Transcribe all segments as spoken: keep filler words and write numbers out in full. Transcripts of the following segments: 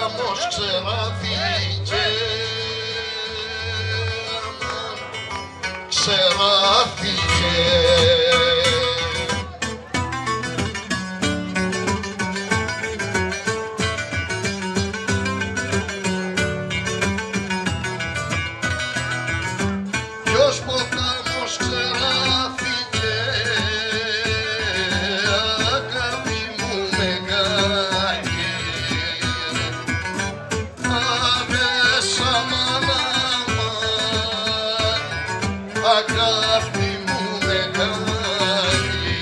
ποτάμος ξεράφηκε, ξεράφηκε. Ποιος ποτάμος ξεράφηκε, αγάπη μου μεγάλη, άδεσα μάνα αγάπη μου μεγάλη.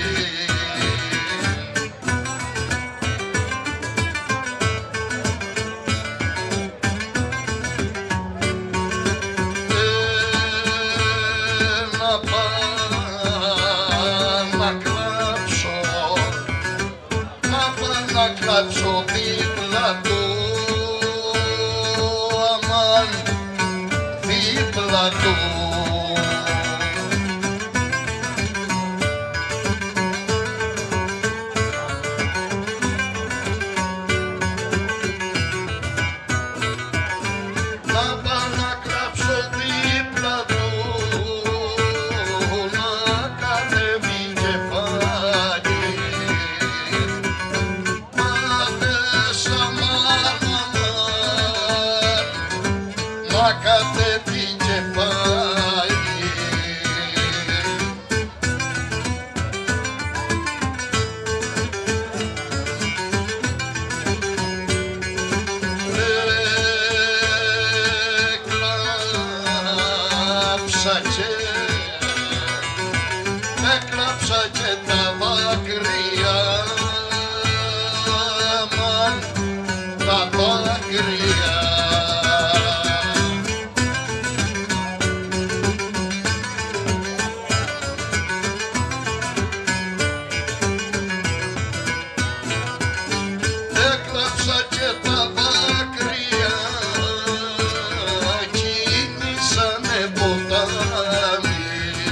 Να πάω να κλάψω, να πάω να κλάψω δίπλα του, αμάν δίπλα του. Να πάω να κλάψω δίπλα του, να κατέβει κεφάλι, άδεσα μάνα να κατέβει κεφάλι. Έκλαψα και, έκλαψα και τα δάκρυα, αμάν τα δάκρυα. Έκλαψα και τα δάκρυα, κίνησανε ποτάμι,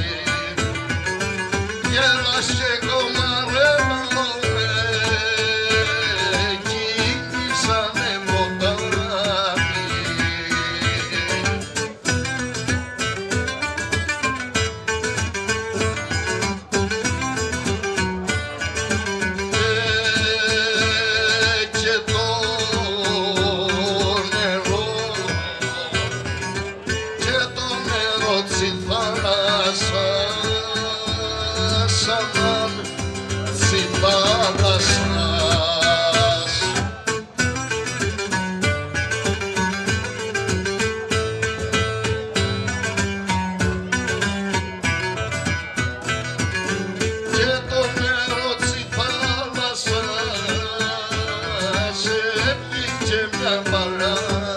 γέλας κι εγώ μαραίνομαι, κίνησανε ποτάμι. Και το νερό, και το νερό της θάλασσας, αμάν της θάλασσας. Και το νερό της θάλασσας έπληκε μια μπαλά,